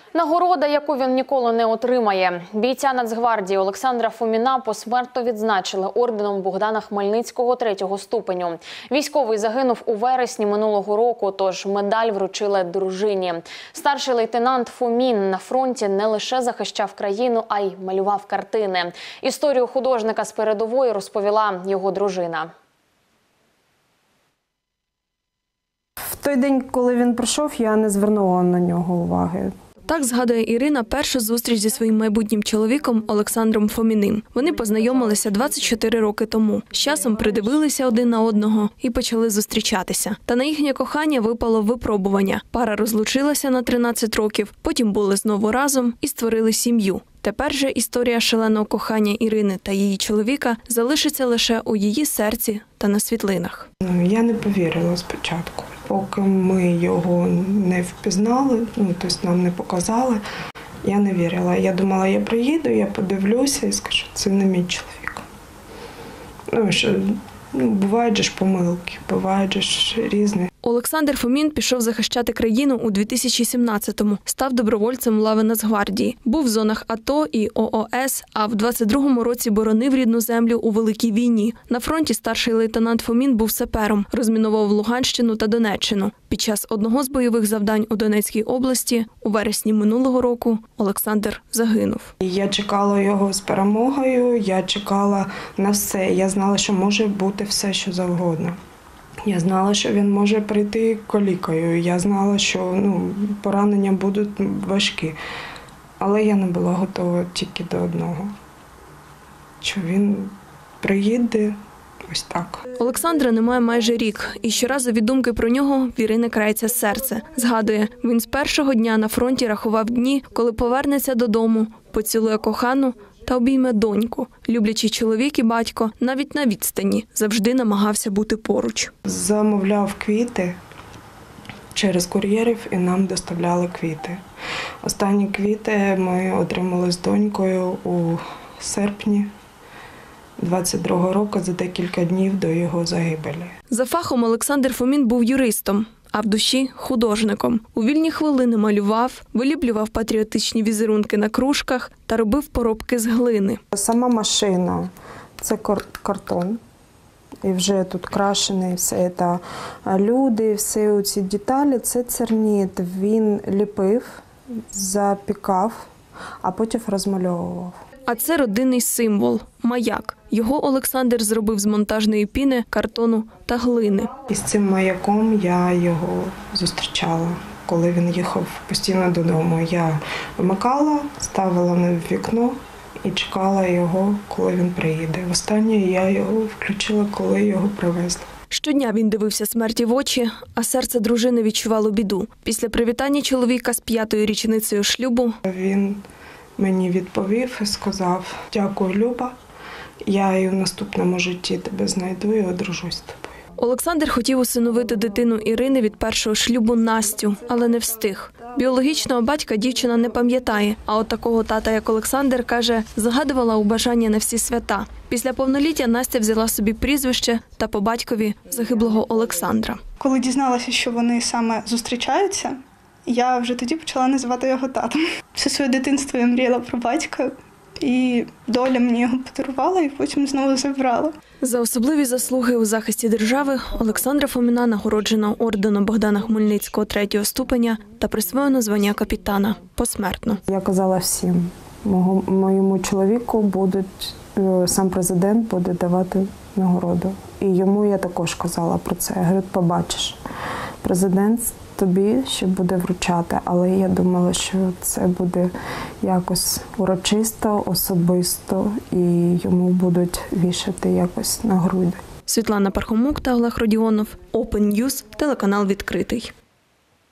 Нагорода, яку він ніколи не отримає. Бійця Нацгвардії Олександра Фоміна посмертно відзначили орденом Богдана Хмельницького 3-го ступеню. Військовий загинув у вересні минулого року, тож медаль вручили дружині. Старший лейтенант Фомін на фронті не лише захищав країну, а й малював картини. Історію художника з передової розповіла його дружина. В той день, коли він прийшов, я не звернула на нього уваги. Так згадує Ірина першу зустріч зі своїм майбутнім чоловіком Олександром Фоміним. Вони познайомилися 24 роки тому. З часом придивилися один на одного і почали зустрічатися. Та на їхнє кохання випало випробування. Пара розлучилася на 13 років, потім були знову разом і створили сім'ю. Тепер же історія шаленого кохання Ірини та її чоловіка залишиться лише у її серці та на світлинах. Я не повірила спочатку. Поки ми його не впізнали, тобто нам не показали, я не вірила. Я думала, я приїду, я подивлюся і скажу, це не мій чоловік. Бувають же ж помилки, бувають же ж різні. Олександр Фомін пішов захищати країну у 2017-му. Став добровольцем лави Нацгвардії. Був в зонах АТО і ООС, а в 22-му році боронив рідну землю у Великій війні. На фронті старший лейтенант Фомін був сапером, розмінував Луганщину та Донеччину. Під час одного з бойових завдань у Донецькій області у вересні минулого року Олександр загинув. Я чекала його з перемогою, я чекала на все. Я знала, що може бути все, що завгодно. Я знала, що він може прийти калікою. Я знала, що поранення будуть важкі. Але я не була готова тільки до одного. Що він приїде ось так. Олександра немає майже рік. І щоразу від думки про нього в Ірини крається серце. Згадує, він з першого дня на фронті рахував дні, коли повернеться додому, поцілує кохану та обійме доньку. Люблячий чоловік і батько навіть на відстані завжди намагався бути поруч. Замовляв квіти через кур'єрів і нам доставляли квіти. Останні квіти ми отримали з донькою у серпні 22-го року, за декілька днів до його загибелі. За фахом Олександр Фомін був юристом, а в душі – художником. У вільні хвилини малював, виліплював патріотичні візерунки на кружках та робив поробки з глини. Сама машина – це картон. І вже тут крашений все це. Люди, всі ці деталі – це церніт. Він ліпив, запікав, а потім розмальовував. А це родинний символ – маяк. Його Олександр зробив з монтажної піни, картону та глини. І з цим маяком я його зустрічала, коли він їхав постійно додому. Я вимикала, ставила на вікно і чекала його, коли він приїде. Востаннє я його включила, коли його привезли. Щодня він дивився смерті в очі, а серце дружини відчувало біду. Після привітання чоловіка з 5-ю річницею шлюбу він мені відповів і сказав: «Дякую, Люба, я і в наступному житті тебе знайду і одружусь з тобою». Олександр хотів усиновити дитину Ірини від першого шлюбу Настю, але не встиг. Біологічного батька дівчина не пам'ятає, а от такого тата, як Олександр, каже, загадувала у бажання на всі свята. Після повноліття Настя взяла собі прізвище та по батькові загиблого Олександра. Коли дізналася, що вони саме зустрічаються, я вже тоді почала називати його татом. Все своє дитинство я мріяла про батька, і доля мені його подарувала, і потім знову забрала. За особливі заслуги у захисті держави Олександра Фоміна нагороджено орденом Богдана Хмельницького 3-го ступеня та присвоєно звання капітана посмертно. Я казала всім, моєму чоловіку сам президент буде давати нагороду. І йому я також казала про це. Я говорю, побачиш, президент тобі ще буде вручати, але я думала, що це буде якось урочисто, особисто, і йому будуть вішати якось на груди. Світлана Пархомук та Олег Родіонов. Open News, телеканал «Відкритий».